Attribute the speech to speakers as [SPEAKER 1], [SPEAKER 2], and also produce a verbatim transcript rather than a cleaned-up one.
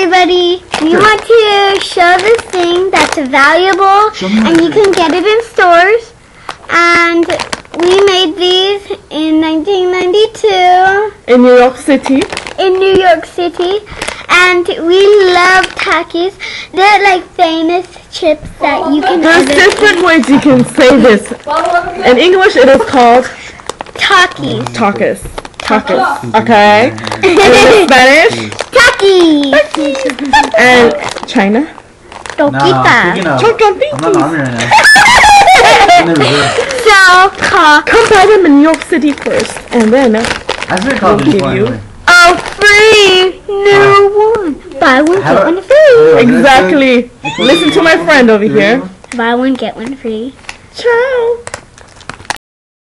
[SPEAKER 1] everybody, we
[SPEAKER 2] Sure.
[SPEAKER 1] want to show this thing that's valuable, and you can get it in stores. And we made these in nineteen ninety-two
[SPEAKER 2] In New York City.
[SPEAKER 1] in New York City, and we love Takis. They're like famous chips that you can
[SPEAKER 2] There's
[SPEAKER 1] order.
[SPEAKER 2] different ways you can say this. In English, it is called
[SPEAKER 1] Takis.
[SPEAKER 2] Takis. Takis. Okay. And in Spanish,
[SPEAKER 1] Takis.
[SPEAKER 2] and China.
[SPEAKER 3] No,
[SPEAKER 1] Toquita.
[SPEAKER 3] speaking of,
[SPEAKER 2] Chocolate.
[SPEAKER 3] I'm not in the army right now. I'm in the reserve.
[SPEAKER 1] So, ca-
[SPEAKER 2] Come buy them in New York City first, and then
[SPEAKER 3] That's been called
[SPEAKER 2] We'll
[SPEAKER 3] before
[SPEAKER 2] give you-
[SPEAKER 3] anyway.
[SPEAKER 1] oh, free new one. Buy one,
[SPEAKER 3] How
[SPEAKER 1] get
[SPEAKER 3] do-
[SPEAKER 1] one free.
[SPEAKER 2] exactly. Listen to my friend over here.
[SPEAKER 1] Buy one, get one free.
[SPEAKER 2] Ciao.